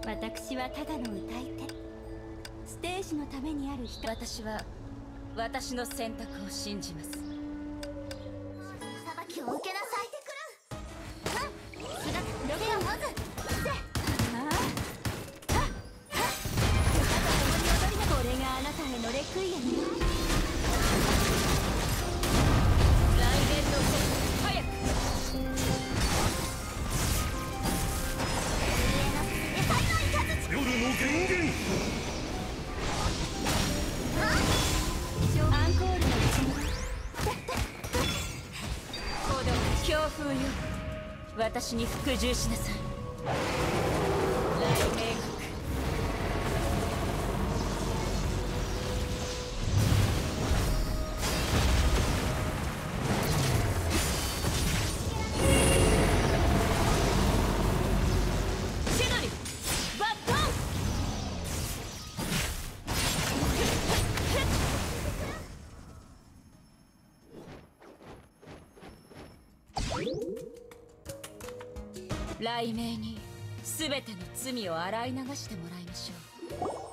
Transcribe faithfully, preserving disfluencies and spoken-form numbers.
私はただの歌い手。ステージのためにある人。 私は私の選択を信じます。 裁きを受けなさい。姿どけよまず。 これがあなたへのレクイエム。 来年の手早く。 夜の源源。 アンコールの行動強風よ、私に服従しなさい。雷鳴国。千鳥バットン。雷鳴に全ての罪を洗い流してもらいましょう。